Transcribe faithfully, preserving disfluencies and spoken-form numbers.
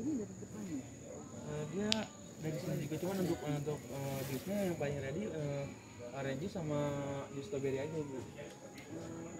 ini dari depannya? Uh, dia dari sini juga, cuman untuk untuk uh, jusnya yang paling ready uh, orange juice sama jus strawberry aja bu.